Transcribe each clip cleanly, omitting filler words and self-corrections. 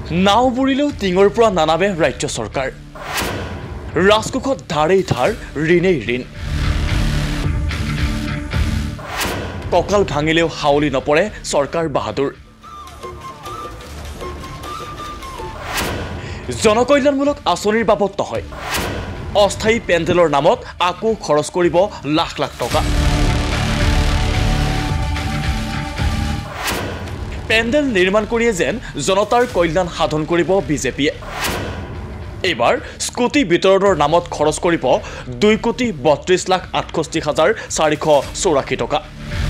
নাও বুৰিলেও টিঙৰ পৰা নানাবে ৰাজ্য চৰকাৰ ৰাজকোষত ধাৰেই ধাৰ ঋণেই ঋণ কঁকাল ভাঙিলেও হাউলি নপৰে চৰকাৰ বাহাদুৰ জনকল্যাণমূলক আঁচনিৰ বাবদ নহয় অস্থায়ী পেণ্ডেলৰ নামত আকৌ খৰচ কৰিব লাখ লাখ টকা পেণ্ডেল নিৰ্মাণ কৰিয়ে যেন জনতাৰ কল্যাণ সাধন কৰিব বিজেপিয়ে এবাৰ স্কুটি বিতৰণৰ নামত খৰচ কৰিব 2,32,68,484 টকা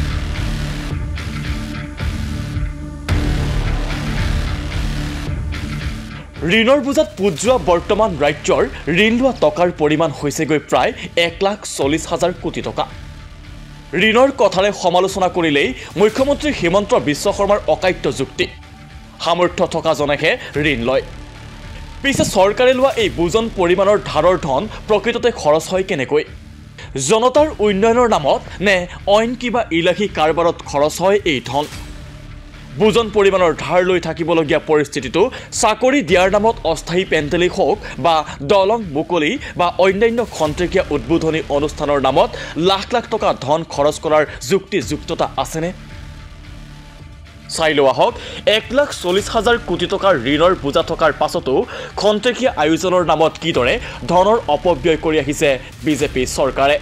ঋণৰ বোজাত পুজোৱা বৰ্তমান ৰাজ্যৰ ঋণ লোৱা টকাৰ পৰিমাণ হৈছেগৈ প্ৰায় 1,40,000 কোটি টকা ঋণৰ কথাৰে সমালোচনা কৰিলেই মুখ্যমন্ত্ৰী হিমন্ত বিশ্ব শৰ্মাৰ অকাট্য যুক্তি সামৰ্থ্য থকা জনেহে ঋণ লয় পিছে চৰকাৰে লোৱা এই বুজন পৰিমাণৰ ধাৰৰ ধন প্ৰকৃততে খৰচ হয় কেনেকৈ জনতাৰ উন্নয়নৰ নামত নে অইন কিবা ইলাহি কাৰবাৰত খৰচ হয় এই ধন বুজন পৰিমাণৰ ধাৰ লৈ থাকিবলগীয়া পৰিস্থিতিটো চাকৰি দিয়াৰ নামত অস্থায়ী পেণ্ডেলেই হওক বা দলং মুকলি বা অন্যান্য খন্তেকীয়া উদ্বোধনী অনুষ্ঠানৰ নামত লাখ লাখ টকা ধন খৰচ কৰাৰ যুক্তিযুক্ততা আছেনে চাই লোৱা হওক 1,40,000 কোটি টকাৰ ঋণৰ বোজা থকাৰ পাছতো খন্তেকীয়া আয়োজনৰ নামত কিদৰে ধনৰ অপব্যয় কৰি আহিছে বিজেপি চৰকাৰে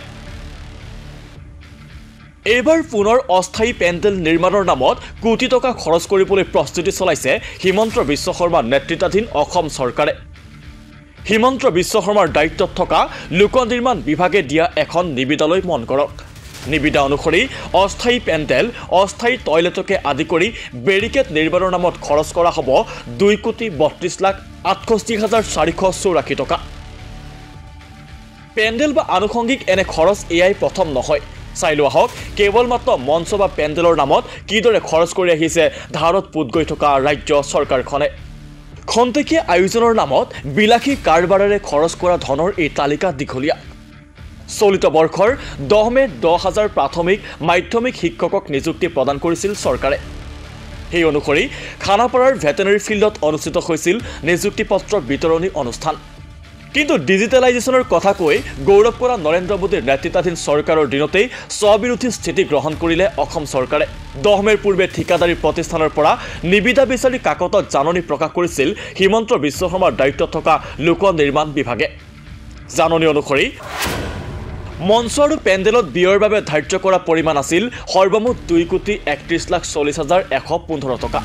এবাৰ পুনৰ অস্থায়ী পেণ্ডেল নিৰ্মাণৰ নামত কোটি টকা খৰচ কৰিবলৈ প্ৰস্তুতি চলাইছে হিমন্ত বিশ্ব শৰ্মা নেতৃত্বাধীন অসম চৰকাৰে হিমন্ত বিশ্ব শৰ্মাৰ দায়িত্বত থকা লোক নিৰ্মাণ বিভাগে দিয়া এখন নিবিদালৈ মন কৰক নিবিদা অনুসৰি অস্থায়ী পেণ্ডেল অস্থায়ী টয়লেটকে আদি কৰি বেৰিকেড নিৰ্মাণৰ নামত খৰচ কৰা হ'ব 2,32,68,484 টকা পেণ্ডেল বা আনুষংগিক এনে খৰচ এয়াই প্ৰথম নহয় চাই লোৱা হওক কেৱল মাত্ৰ মঞ্চ বা পেণ্ডেলৰ নামত কিদৰে খৰচ কৰি আহিছে ধাৰত পুত গৈ থকা ৰাজ্য চৰকাৰখনে খন্তেকীয়া আয়োজনৰ নামত বিলাসী কাৰবাৰেৰে খৰচ কৰা ধনৰ এই তালিকা দীঘলীয়া চলিত বৰ্ষৰ 10 মেত 10,000 প্ৰাথমিক মাধ্যমিক শিক্ষকক নিযুক্তি প্ৰদান কৰিছিল চৰকাৰে সেই অনুসৰি খানাপাৰাৰ ভেটেনেৰী ফিল্ডত অনুষ্ঠিত হৈছিল নিযুক্তি পত্ৰ বিতৰণী অনুষ্ঠান কিন্তু ডিজিটেলাইজেশ্যনৰ কথা কৈ গৌৰৱ কৰা নৰেন্দ্ৰ মোদীৰ নেতৃত্বাধীন চৰকাৰৰ দিনতেই স্ববিৰোধী স্থিতি গ্ৰহণ কৰিলে অসম চৰকাৰে 10 মেৰ পূৰ্বে ঠিকাদাৰী প্ৰতিষ্ঠানৰ পৰা নিবিদা বিচাৰি কাকতত জাননী প্ৰকাশ কৰিছিল হিমন্ত বিশ্ব শৰ্মাৰ দায়িত্বত থকা লোক নিৰ্মাণ বিভাগে জাননী অনুসৰি মঞ্চ আৰু পেণ্ডেলত ব্যয়ৰ বাবে ধাৰ্য কৰা পৰিমাণ আছিল সৰ্বমুঠ 2,31,40,115 টকা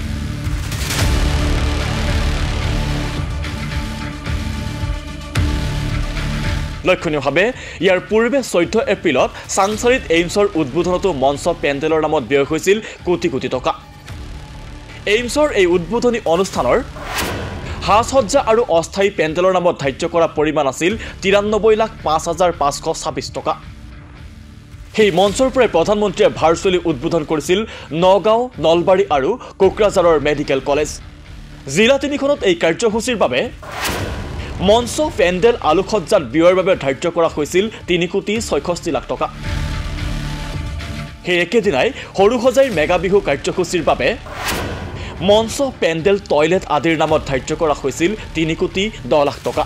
লক্ষণীয়ভাৱে ইয়াৰ পূৰ্বে 14 এপ্ৰিলত চাংচাৰীত এইমছৰ উদ্বোধনতো মঞ্চ পেণ্ডেলৰ নামত ব্যয় হৈছিল কোটি কোটি টকা এইমছৰ এই উদ্বোধনী অনুষ্ঠানৰ সাজসজ্জা আৰু অস্থায়ী পেণ্ডেলৰ নামত ধাৰ্য কৰা পৰিমাণ আছিল 93,05,526 টকা সেই মঞ্চৰ পৰাই প্ৰধানমন্ত্ৰীয়ে ভাৰ্চুৱেলি উদ্বোধন কৰিছিল নগাঁও নলবাৰী আৰু কোকৰাঝাৰৰ মেডিকেল কলেজ জিলা তিনিখনত এই কাৰ্যসূচীৰ বাবে মঞ্চ পেণ্ডেল আলোকসজ্জাত ব্যয়ৰ বাবে ধাৰ্য কৰা হৈছিল 3,66,00,000 টকা সেই একেদিনাই সৰুসজাইৰ মেগা বিহু কাৰ্যসূচীৰ বাবে মঞ্চ পেণ্ডেল টয়লেট আদিৰ নামত ধাৰ্য কৰা হৈছিল 3,10,00,000 টকা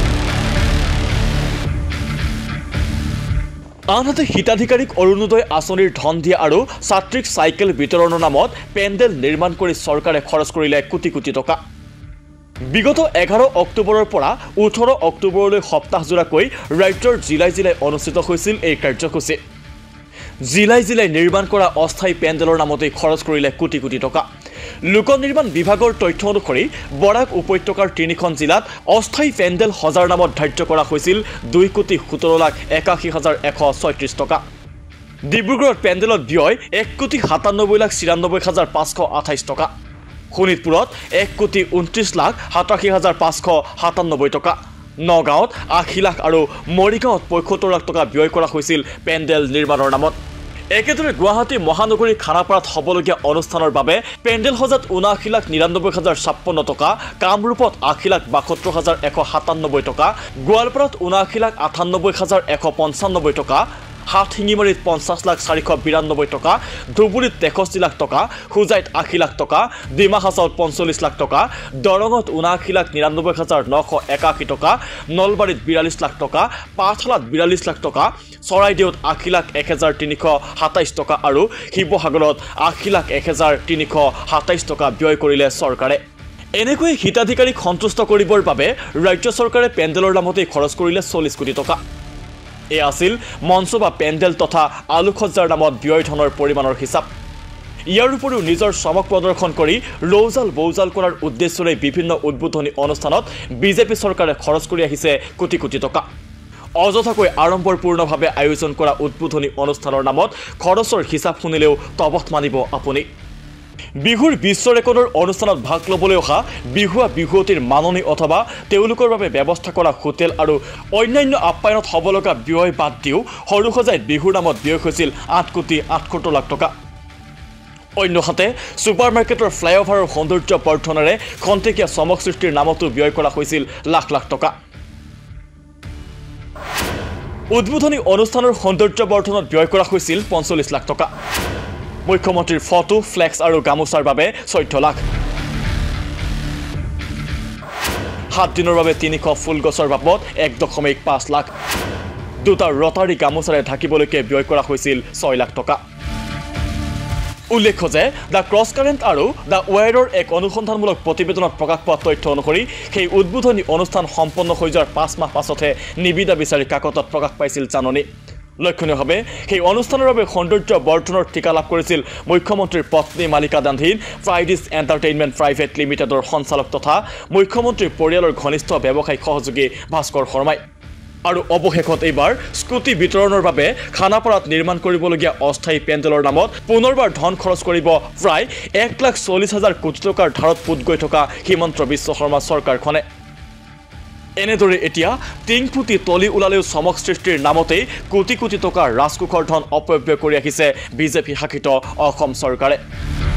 আনহাতে হিতাধিকাৰীক অৰুণোদয় আঁচনিৰ ধন দিয়া আৰু ছাত্ৰীক চাইকেল বিতৰণৰ নামত পেণ্ডেল নিৰ্মাণ কৰি চৰকাৰে খৰচ কৰিলে কোটি কোটি টকা বিগত 11 অক্টোবৰৰ পৰা 18 অক্টোবৰলৈ সপ্তাহজোৰাকৈ ৰাজ্যৰ জিলাই জিলাই অনুষ্ঠিত হৈছিল এই কাৰ্যসূচী জিলাই জিলাই নিৰ্মাণ কৰা অস্থায়ী পেণ্ডেলৰ নামতে খৰচ কৰিলে কোটি কোটি টকা লোক নিৰ্মাণ বিভাগৰ তথ্য অনুসৰি বৰাক উপত্যকাৰ 3খন জিলাত অস্থায়ী পেণ্ডেল সজাৰ নামত ধাৰ্য কৰা হৈছিল 2,17,81,136 টকা ডিব্ৰুগড়ত পেণ্ডেলত ব্যয় 1,97,94,528 টকা শোণিতপুৰত 1,29,87,597 টকা নগাঁৱত 80 লাখ আৰু মৰিগাঁৱত 75 লাখ টকা ব্যয় কৰা হৈছিল পেণ্ডেল নিৰ্মাণৰ নামত একেদৰে গুৱাহাটী মহানগৰী খানাপাৰাত হ'বলগীয়া অনুষ্ঠানৰ বাবে পেণ্ডেল সজাত 79,99,056 টকা কামৰূপত 80,72,197 টকা গোৱালপাৰাত 79,98,195 টকা হাতশিঙিমাৰীত 50,492,000 টকা, ধুবুৰীত 63 লাখ টকা, হোজাইত 80 লাখ টকা, ডিমা হাছাওত 45 লাখ টকা, দৰঙত 79,99,981 টকা, নলবাৰীত 42 লাখ টকা, পাঠশালাত 42 লাখ টকা, চৰাইদেউত 80,01,327 টকা আৰু শিৱসাগৰত 80,01,327 টকা ব্যয় কৰিলে চৰকাৰে। এনেকৈ হিতাধিকাৰীক সন্তুষ্ট কৰিবৰ বাবে ৰাজ্য চৰকাৰে পেণ্ডেলৰ নামতে খৰচ কৰিলে 40 কোটি টকা। এয়া আছিল মঞ্চ বা পেণ্ডেল তথা আলোকসজ্জাৰ নামত ব্যয় ধনৰ পৰিমাণৰ হিচাপ। ইয়াৰ উপৰিও নিজৰ চমক প্ৰদৰ্শন কৰি ৰৌজাল বৌজাল কৰাৰ উদ্দেশ্যৰে বিভিন্ন উদ্বোধনী অনুষ্ঠানত বিজেপি চৰকাৰে খৰচ কৰি আহিছে কোটি কোটি টকা। অযথাকৈ আড়ম্বৰপূৰ্ণভাৱে আয়োজন কৰা উদ্বোধনী অনুষ্ঠানৰ নামত খৰচৰ হিচাপ শুনিলেও তবত মানিব আপুনি। বিহুৰ বিশ্ব ৰেকৰ্ডৰ অনুষ্ঠানত ভাগ ল'বলৈ অহা বিহুৱা বিহুৱতীৰ মাননি অথবা তেওঁলোকৰ বাবে ব্যৱস্থা কৰা হোটেল আৰু অন্যান্য আপ্যায়নত হ'ব লগা ব্যয় বাদ দিও সৰুসজাইত বিহুৰ নামত ব্যয় হৈছিল 8,78 লাখ টকা। অন্যহাতে ছুপাৰ মাৰ্কেটৰ ফ্লাইঅভাৰৰ সৌন্দৰ্য বৰ্ধনেৰে খন্তেকীয়া চমক সৃষ্টিৰ নামতো ব্যয় কৰা হৈছিল লাখ লাখ টকা। উদ্বোধনী অনুষ্ঠানৰ সৌন্দৰ্য বৰ্ধনত ব্যয় কৰা হৈছিল 45 লাখ টকা। মুখ্যমন্ত্ৰীৰ ফটো ফ্লেক্স আৰু গামোচাৰ বাবে 14 লাখ। 7 দিনৰ বাবে 300 ফুলগছৰ বাবদ 1.5 লাখ। দুটা ৰটাৰী গামোচাৰে ঢাকিবলৈকে ব্যয় কৰা হৈছিল 6 লাখ টকা। উল্লেখ্য যে দ্য ক্ৰছ কাৰেণ্ট আৰু দ্য ৱেৰৰ এক অনুসন্ধানমূলক প্ৰতিবেদনত প্ৰকাশ পোৱা তথ্য অনুসৰি সেই উদ্বোধনী অনুষ্ঠান সম্পন্ন হৈ যোৱাৰ 5 মাহ পাছতহে নিবিদা বিচাৰি কাকতত প্ৰকাশ পাইছিল জাননী। লক্ষণীয়ভাৱে সেই অনুষ্ঠানৰ বাবে সৌন্দৰ্য বৰ্ধনৰ ঠিকা লাভ কৰিছিল মুখ্যমন্ত্ৰীৰ পত্নী মালিকা গান্ধীৰ ফ্ৰাইডিজ এণ্টাৰটেইনমেণ্ট প্ৰাইভেট লিমিটেডৰ সঞ্চালক তথা মুখ্যমন্ত্ৰীৰ পৰিয়ালৰ ঘনিষ্ঠ ব্যৱসায়িক সহযোগী ভাস্কৰ শৰ্মাই। আৰু অৱশেষত এইবাৰ স্কুটি বিতৰণৰ বাবে খানাপাৰাত নিৰ্মাণ কৰিবলগীয়া অস্থায়ী পেণ্ডেলৰ নামত পুনৰবাৰ ধন খৰচ কৰিব প্ৰায় 1,40,000 কোটি টকাৰ ধাৰত পোত গৈ থকা হিমন্ত বিশ্ব শৰ্মা চৰকাৰখনে। এনেদৰে এতিয়া টিংফুটি তলি ওলালেও চমক সৃষ্টিৰ নামতেই কোটি কোটি টকাৰ ৰাজকোষৰ ধন অপব্যয় কৰি আহিছে বিজেপি শাসিত অসম চৰকাৰে।